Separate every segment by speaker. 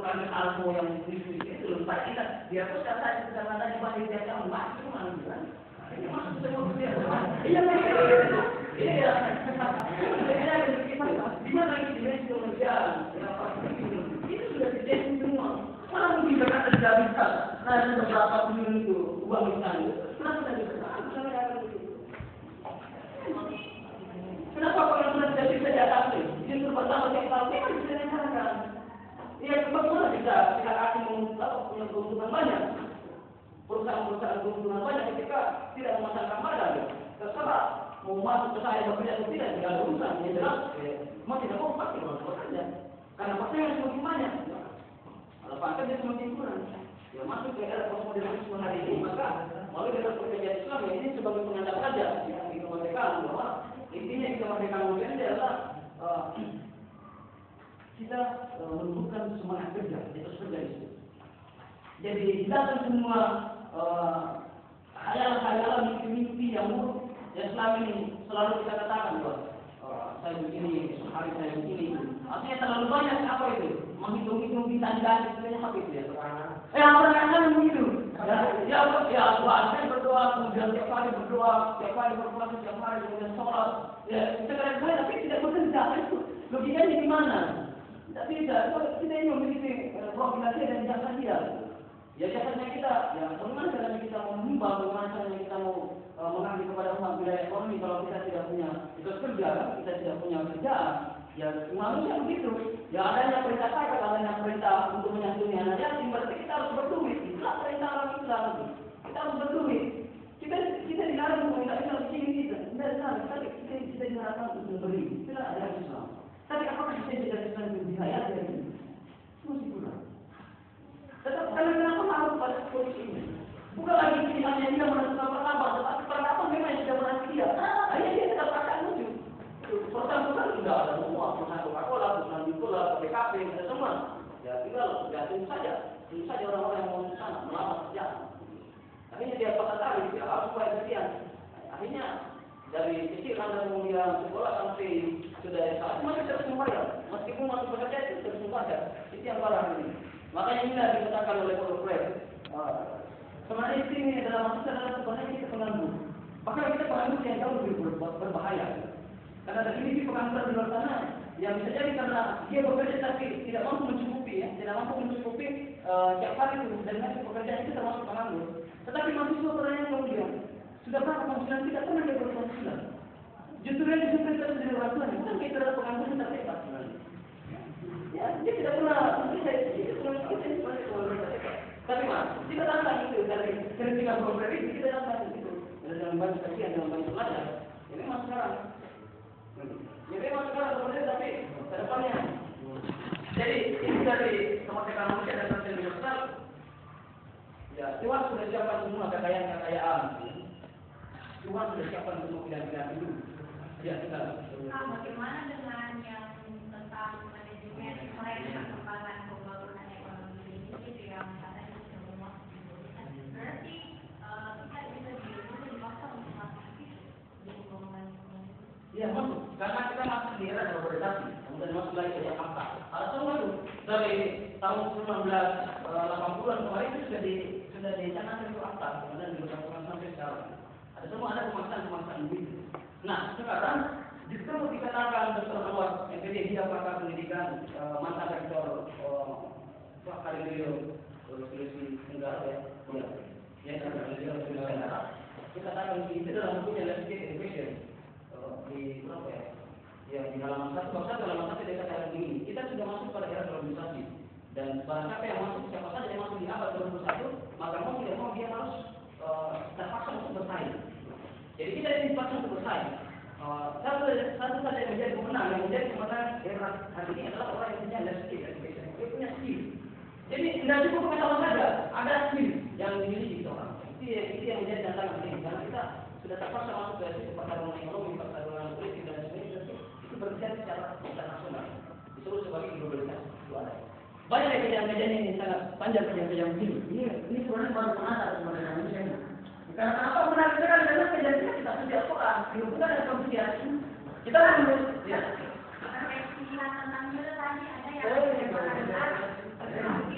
Speaker 1: paling alko yang itu lupa kita dia pun kata di balik dia kamu masuk mana bilang ini masuk semua dia iya iya di mana dimensi kemanusiaan itu sudah terjadi semua mana mungkin berkata tidak bisa nah ada beberapa pemilu itu uang misalnya kenapa tidak bisa kenapa kalau sudah tidak bisa diatasi justru pertama yang tahu memang bisa dinyatakan ya bagaimana kita akan punya keuntungan banyak perusahaan-perusahaan keuntungan banyak ketika tidak memasangkan badan terserah mau masuk ke saya bekerja atau tidak ada urusan yang jelas mau tidak mau pasti harus bekerja karena persaingan semakin banyak kalau pangkatnya semakin kurang ya masuk ke era postmodernisme hari ini maka melalui era pekerjaan Islam ini sebagai pengantar saja yang kita merdekakan bahwa intinya kita merdekakan ini adalah kita menumbuhkan semangat kerja, itu kerja itu. Jadi hilangkan semua khayalan-khayalan mimpi-mimpi yang buruk yang selama ini selalu kita katakan bahwa saya begini, hari saya begini. Artinya terlalu banyak apa itu? Menghitung-hitung bintang-bintang sebenarnya apa itu ya? Apa yang begitu? Ya, saya berdoa, kemudian tiap hari berdoa, tiap hari berpuasa, tiap hari kemudian sholat. Ya, sekarang saya tapi tidak bekerja itu. Logikanya di mana? Tapi tidak, kita ini memiliki profilasi dan jasa dia. Ya jasanya kita, ya bagaimana caranya kita mau menyumbang, bagaimana caranya kita mau mengabdi kepada umat wilayah ekonomi kalau kita tidak punya itu kerja, kita tidak punya kerjaan. Ya manusia begitu. Ya adanya perintah zakat, adanya perintah untuk menyantuni anak yatim, berarti kita harus berduit. Itulah perintah orang Islam. Kita harus berduit. Kita dilarang untuk minta Islam di sini kita. Kita dilarang untuk memberi. Itulah ada Islam. Tapi apakah kita tidak bisa dihayat dari ini? Masih kurang. Tetap kenapa harus pada posisi ini? Bukan lagi pilihannya dia menentukan pertama, tetapi pertama memang yang tidak menanti dia. Akhirnya dia tidak akan lucu. Perusahaan sudah ada semua, perusahaan Coca-Cola, perusahaan Bicola, PKP, ada semua. Ya tinggal, ya tunggu saja orang-orang yang mau ke sana melamar kerjaan. Akhirnya dia patah tarik, dia harus supaya sekian. Akhirnya dari kecil Anda kemudian sekolah sampai sudah S1 masih terus membayar, meskipun masih bekerja itu terus membayar. Itu yang parah ini. Makanya ini yang dikatakan oleh korporat. Sebenarnya ini adalah sebenarnya kita penganggur. Bahkan kita penganggur yang jauh lebih berbahaya. Karena dari ini pengangguran di luar sana yang bisa jadi karena dia bekerja tapi tidak mampu mencukupi, tidak mampu mencukupi tiap hari itu dengan pekerjaan itu termasuk penganggur. Tetapi mahasiswa pertanyaan kemudian sudah berapa penghasilan kita pernah dia berpenghasilan? Justru yang disebut kita dari orang tua, bukan kita adalah penganggur yang terhebat sebenarnya. Ya, dia tidak pernah, tapi mas, kita tantang itu dari kritikan korporat itu kita tantang itu dalam banyak kajian, dalam banyak pelajar. Ini mas sekarang, kemudian tapi kedepannya. Jadi ini dari kemerdekaan manusia dan transisi universal. Ya, Tuhan sudah siapkan semua kekayaan. Tuhan sudah siapkan semua pilihan-pilihan itu. Ya, kita.
Speaker 2: Bagaimana dengan yang tentang manajemen perkembangan pembangunan ekonomi ini gitu yang katanya sudah memuat berarti kita bisa dipaksa untuk masuk di pembangunan ekonomi.
Speaker 1: Iya masuk, karena kita masuk di era globalisasi, kemudian masuk lagi ke Jakarta. Alasan baru dari tahun 1980-an kemarin itu sudah dicanangkan itu akta, kemudian dilakukan sampai sekarang. Ada pemaksaan begitu. Nah sekarang justru dikatakan Dr. Anwar MPD dia pakar pendidikan mantan rektor Akademi Sulawesi Tenggara ya Tenggara. Kita katakan itu dalam bukunya Landscape Education di berapa ya? Ya di halaman 1 dia katakan begini. Kita sudah masuk pada era globalisasi dan barang siapa yang masuk siapa saja yang masuk di abad 21 maka mau tidak mau dia harus terpaksa untuk bersaing. Jadi kita ini dipaksa untuk bersaing. Satu saja yang menjadi pemenang era hari ini adalah orang yang punya skill education. Dia punya skill. Jadi tidak cukup pengetahuan saja, ada skill yang dimiliki seorang. Itu yang menjadi tantangan ini karena kita sudah terpaksa masuk ke situ pertarungan ekonomi, pertarungan politik dan sebagainya. Itu berjalan secara internasional. Disebut sebagai globalisasi. Itu ada. Banyak kejadian-kejadian ini sangat panjang kejadian begini. Ini sebenarnya baru pengantar kepada manusia ini. Karena apa menarik sekali karena kejadian kita sudah Al-Quran, bukan ada kemudian kita menulis ya.
Speaker 2: Pilihan tentang tadi ada yang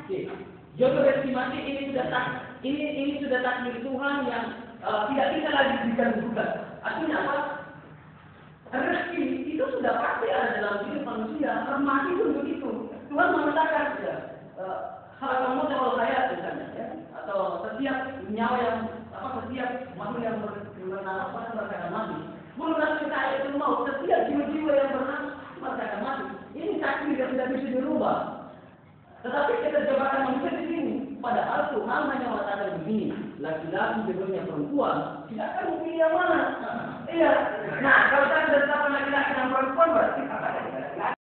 Speaker 1: Oke. Jodoh rezeki mati ini sudah takdir Tuhan yang tidak bisa lagi digugat. Artinya apa? Rezeki itu sudah pasti ada dalam diri manusia. Mati pun begitu. Tuhan mengatakan ya, salah kamu kalau saya misalnya ya, atau setiap nyawa yang setiap makhluk yang bernafas merasakan mati. Menurut kita itu mau setiap jiwa-jiwa yang bernafas merasakan mati. Ini takdir yang tidak bisa dirubah. Tetapi keterjebatan manusia di sini. Padahal Tuhan hanya mengatakan begini, laki-laki jodohnya perempuan, tidak akan memilih yang mana. Iya. Nah, kalau saya sudah tetapkan laki-laki dan perempuan berarti